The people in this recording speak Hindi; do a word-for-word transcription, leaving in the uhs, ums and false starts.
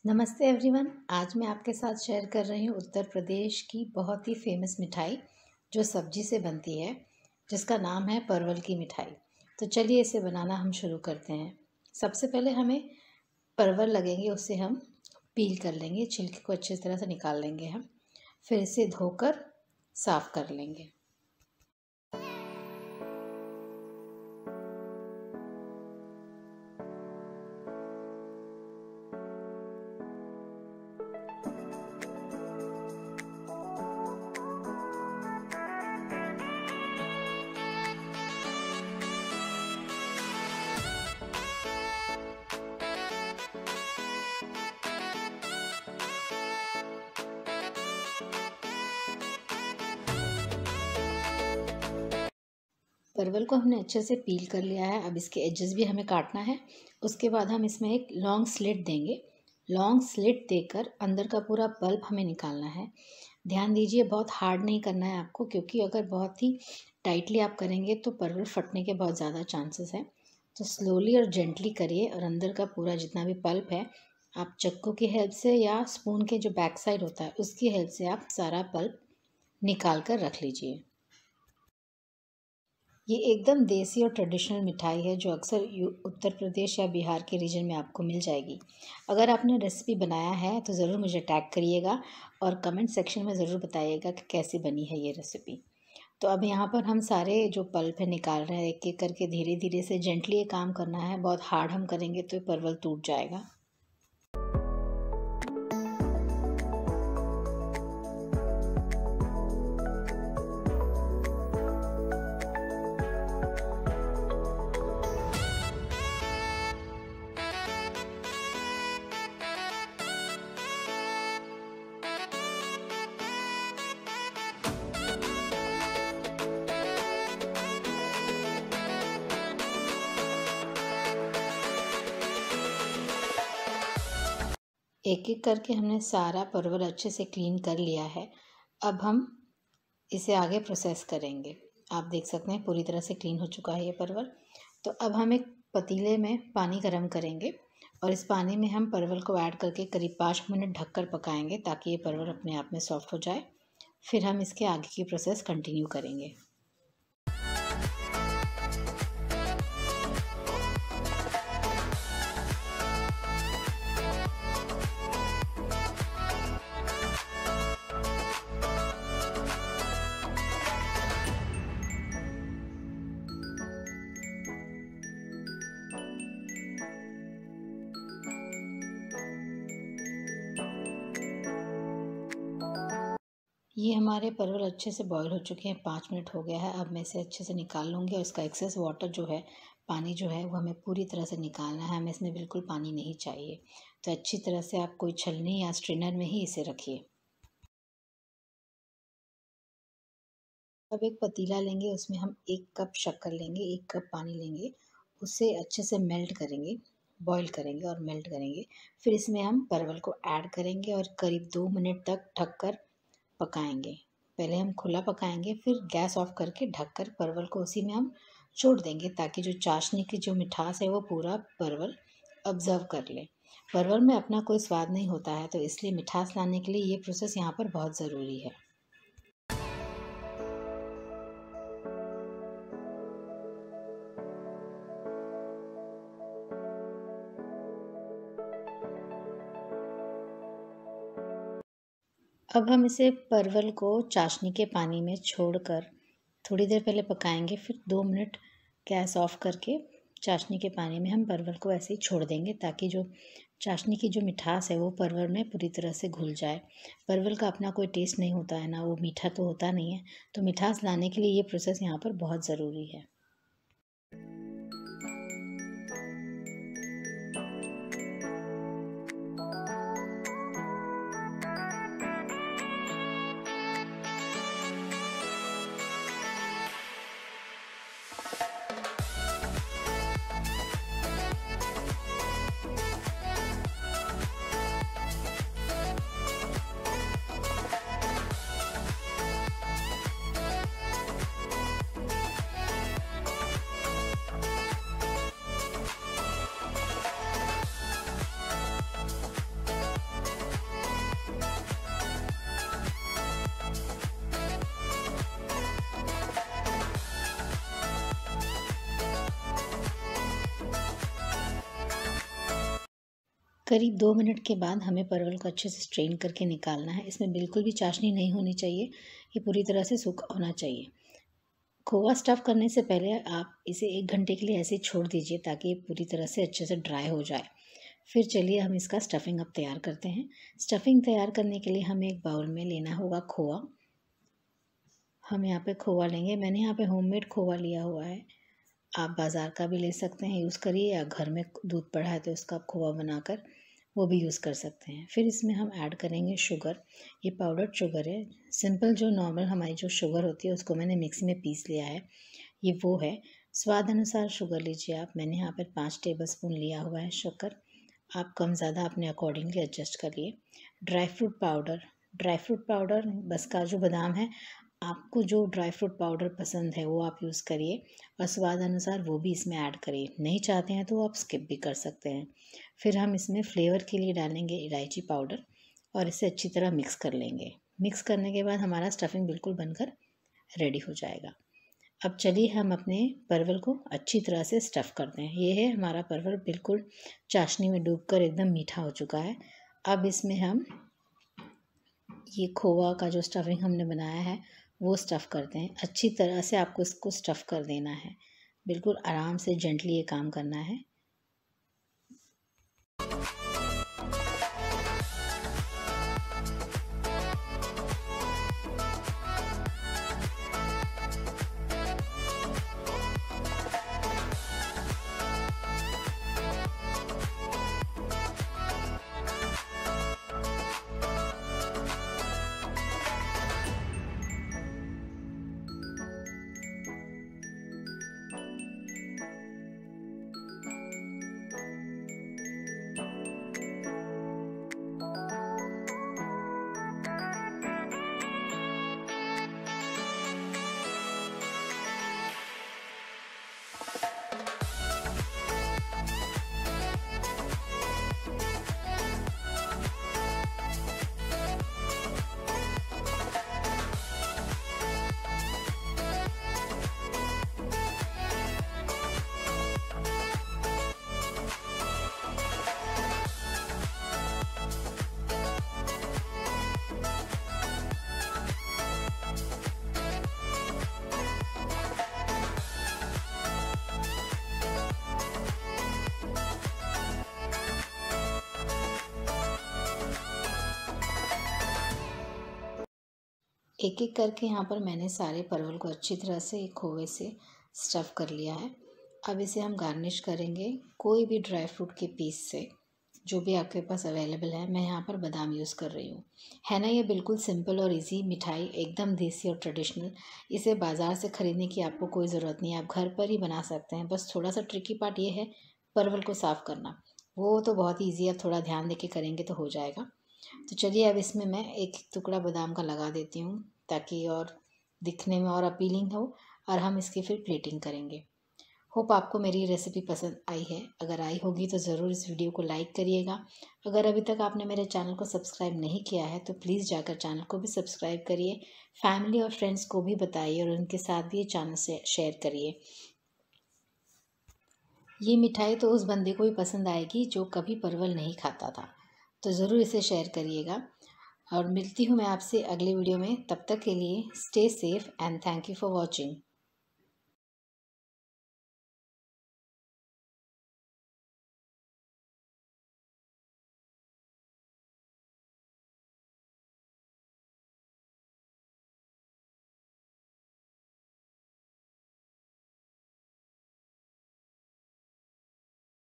नमस्ते एवरीवन। आज मैं आपके साथ शेयर कर रही हूँ उत्तर प्रदेश की बहुत ही फेमस मिठाई जो सब्जी से बनती है, जिसका नाम है परवल की मिठाई। तो चलिए इसे बनाना हम शुरू करते हैं। सबसे पहले हमें परवल लगेंगे, उससे हम पील कर लेंगे, छिलके को अच्छी तरह से निकाल लेंगे हम। फिर इसे धोकर साफ़ कर लेंगे। परवल को हमने अच्छे से पील कर लिया है। अब इसके एजेस भी हमें काटना है। उसके बाद हम इसमें एक लॉन्ग स्लिट देंगे। लॉन्ग स्लिट देकर अंदर का पूरा पल्प हमें निकालना है। ध्यान दीजिए, बहुत हार्ड नहीं करना है आपको, क्योंकि अगर बहुत ही टाइटली आप करेंगे तो परवल फटने के बहुत ज़्यादा चांसेस हैं। तो स्लोली और जेंटली करिए और अंदर का पूरा जितना भी पल्प है आप चक्कू की हेल्प से या स्पून के जो बैक साइड होता है उसकी हेल्प से आप सारा पल्प निकाल कर रख लीजिए। ये एकदम देसी और ट्रेडिशनल मिठाई है जो अक्सर उत्तर प्रदेश या बिहार के रीजन में आपको मिल जाएगी। अगर आपने रेसिपी बनाया है तो ज़रूर मुझे टैग करिएगा और कमेंट सेक्शन में ज़रूर बताइएगा कि कैसी बनी है ये रेसिपी। तो अब यहाँ पर हम सारे जो पल्प है निकाल रहे हैं। एक एक करके धीरे धीरे से जेंटली ये काम करना है। बहुत हार्ड हम करेंगे तो परवल टूट जाएगा। एक एक करके हमने सारा परवल अच्छे से क्लीन कर लिया है। अब हम इसे आगे प्रोसेस करेंगे। आप देख सकते हैं पूरी तरह से क्लीन हो चुका है ये परवल। तो अब हम एक पतीले में पानी गरम करेंगे और इस पानी में हम परवल को ऐड करके करीब पाँच मिनट ढककर पकाएंगे ताकि ये परवल अपने आप में सॉफ्ट हो जाए। फिर हम इसके आगे की प्रोसेस कंटिन्यू करेंगे। ये हमारे परवल अच्छे से बॉईल हो चुके हैं। पाँच मिनट हो गया है। अब मैं इसे अच्छे से निकाल लूँगी और इसका एक्सेस वाटर जो है, पानी जो है वो हमें पूरी तरह से निकालना है। हमें इसमें बिल्कुल पानी नहीं चाहिए। तो अच्छी तरह से आप कोई छलनी या स्ट्रेनर में ही इसे रखिए। अब एक पतीला लेंगे, उसमें हम एक कप शक्कर लेंगे, एक कप पानी लेंगे, उसे अच्छे से मेल्ट करेंगे, बॉईल करेंगे और मेल्ट करेंगे। फिर इसमें हम परवल को ऐड करेंगे और करीब दो मिनट तक ढककर पकाएंगे। पहले हम खुला पकाएंगे, फिर गैस ऑफ करके ढककर परवल को उसी में हम छोड़ देंगे ताकि जो चाशनी की जो मिठास है वो पूरा परवल ऑब्जर्व कर ले। परवल में अपना कोई स्वाद नहीं होता है, तो इसलिए मिठास लाने के लिए ये प्रोसेस यहाँ पर बहुत ज़रूरी है। अब हम इसे परवल को चाशनी के पानी में छोड़कर थोड़ी देर पहले पकाएंगे। फिर दो मिनट गैस ऑफ करके चाशनी के पानी में हम परवल को ऐसे ही छोड़ देंगे ताकि जो चाशनी की जो मिठास है वो परवल में पूरी तरह से घुल जाए। परवल का अपना कोई टेस्ट नहीं होता है ना, वो मीठा तो होता नहीं है। तो मिठास लाने के लिए ये प्रोसेस यहाँ पर बहुत ज़रूरी है। करीब दो मिनट के बाद हमें परवल को अच्छे से स्ट्रेन करके निकालना है। इसमें बिल्कुल भी चाशनी नहीं होनी चाहिए, ये पूरी तरह से सूखा होना चाहिए। खोवा स्टफ़ करने से पहले आप इसे एक घंटे के लिए ऐसे ही छोड़ दीजिए ताकि ये पूरी तरह से अच्छे से ड्राई हो जाए। फिर चलिए हम इसका स्टफ़िंग अब तैयार करते हैं। स्टफ़िंग तैयार करने के लिए हमें एक बाउल में लेना होगा खोवा। हम यहाँ पे खोवा लेंगे, मैंने यहाँ पे होममेड खोवा लिया हुआ है। आप बाज़ार का भी ले सकते हैं, यूज़ करिए, या घर में दूध पड़ा है तो उसका खोवा बनाकर वो भी यूज़ कर सकते हैं। फिर इसमें हम ऐड करेंगे शुगर। ये पाउडर्ड शुगर है, सिंपल जो नॉर्मल हमारी जो शुगर होती है उसको मैंने मिक्सी में पीस लिया है, ये वो है। स्वाद अनुसार शुगर लीजिए आप, मैंने यहाँ पर पाँच टेबल स्पून लिया हुआ है शक्कर। आप कम ज़्यादा अपने अकॉर्डिंगली एडजस्ट करिए। Dry fruit powder, dry fruit powder बस काजू बादाम है, आपको जो ड्राई फ्रूट पाउडर पसंद है वो आप यूज़ करिए और स्वाद अनुसार वो भी इसमें ऐड करिए। नहीं चाहते हैं तो आप स्किप भी कर सकते हैं। फिर हम इसमें फ्लेवर के लिए डालेंगे इलायची पाउडर और इसे अच्छी तरह मिक्स कर लेंगे। मिक्स करने के बाद हमारा स्टफ़िंग बिल्कुल बनकर रेडी हो जाएगा। अब चलिए हम अपने परवल को अच्छी तरह से स्टफ़ करते हैं। ये है हमारा परवल बिल्कुल चाशनी में डूबकर एकदम मीठा हो चुका है। अब इसमें हम ये खोवा का जो स्टफ़िंग हमने बनाया है वो स्टफ़ करते हैं। अच्छी तरह से आपको इसको स्टफ़ कर देना है, बिल्कुल आराम से जेंटली ये काम करना है। एक एक करके यहाँ पर मैंने सारे परवल को अच्छी तरह से खोवे से स्टफ़ कर लिया है। अब इसे हम गार्निश करेंगे कोई भी ड्राई फ्रूट के पीस से, जो भी आपके पास अवेलेबल है। मैं यहाँ पर बादाम यूज़ कर रही हूँ। है ना, ये बिल्कुल सिंपल और इजी मिठाई, एकदम देसी और ट्रेडिशनल। इसे बाज़ार से ख़रीदने की आपको कोई ज़रूरत नहीं है, आप घर पर ही बना सकते हैं। बस थोड़ा सा ट्रिकी पार्ट ये है परवल को साफ़ करना, वो तो बहुत ईजी है, थोड़ा ध्यान दे के करेंगे तो हो जाएगा। तो चलिए अब इसमें मैं एक टुकड़ा बादाम का लगा देती हूँ ताकि और दिखने में और अपीलिंग हो, और हम इसकी फिर प्लेटिंग करेंगे। होप आपको मेरी रेसिपी पसंद आई है। अगर आई होगी तो ज़रूर इस वीडियो को लाइक करिएगा। अगर अभी तक आपने मेरे चैनल को सब्सक्राइब नहीं किया है तो प्लीज़ जाकर चैनल को भी सब्सक्राइब करिए, फैमिली और फ्रेंड्स को भी बताइए और उनके साथ भी ये चैनल से शेयर करिए। ये मिठाई तो उस बंदे को भी पसंद आएगी जो कभी परवल नहीं खाता था, तो ज़रूर इसे शेयर करिएगा। और मिलती हूँ मैं आपसे अगले वीडियो में, तब तक के लिए stay safe and thank you for watching.